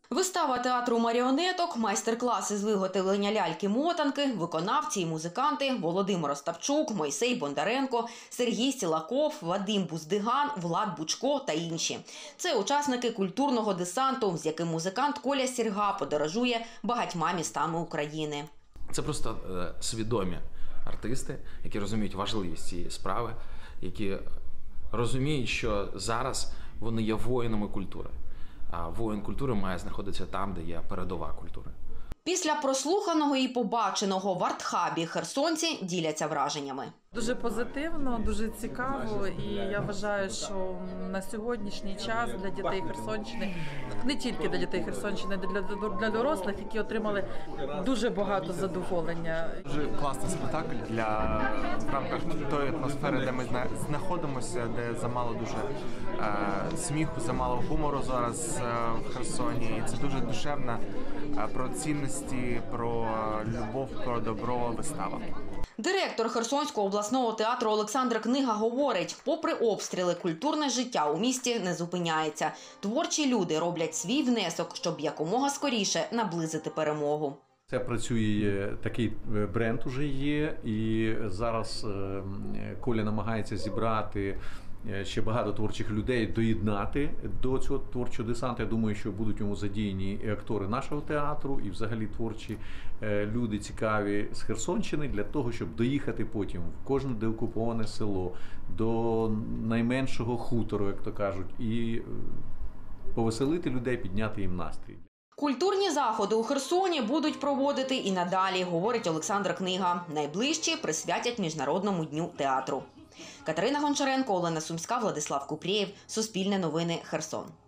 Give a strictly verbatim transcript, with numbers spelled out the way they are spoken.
Вистава театру маріонеток, майстер-класи з виготовлення ляльки-мотанки, виконавці і музиканти Володимир Остапчук, Мойсей Бондаренко, Сергій Сілаков, Вадим Буздиган, Влад Бучко та інші. Це учасники культурного десанту, з яким музикант Коля Сірга подорожує багатьма містами України. Це просто е, свідомі артисти, які розуміють важливість цієї справи, які розуміють, що зараз вони є воїнами культури. А воїн культури має знаходитися там, де є передова культура. Після прослуханого і побаченого в арт-хабі херсонці діляться враженнями. Дуже позитивно, дуже цікаво, і я вважаю, що на сьогоднішній час для дітей Херсонщини, не тільки для дітей Херсонщини, для, для дорослих, які отримали дуже багато задоволення. Дуже класний спектакль для в рамках тої атмосфери, де ми знаходимося, де замало дуже е, сміху, замало гумору зараз е, в Херсоні. І це дуже душевна, е, про цінності, про любов, про добро вистава. Директор Херсонського обласного театру Олександр Книга говорить, попри обстріли, культурне життя у місті не зупиняється. Творчі люди роблять свій внесок, щоб якомога скоріше наблизити перемогу. Це працює, такий бренд уже є, і зараз Коля намагається зібрати ще багато творчих людей, доєднати до цього творчого десанту. Я думаю, що будуть йому задіяні і актори нашого театру, і взагалі творчі люди цікаві з Херсонщини, для того, щоб доїхати потім в кожне деокуповане село, до найменшого хутору, як то кажуть, і повеселити людей, підняти їм настрій. Культурні заходи у Херсоні будуть проводити і надалі, говорить Олександр Книга. Найближчі присвятять Міжнародному дню театру. Катерина Гончаренко, Олена Сумська, Владислав Купрієв. Суспільне новини, Херсон.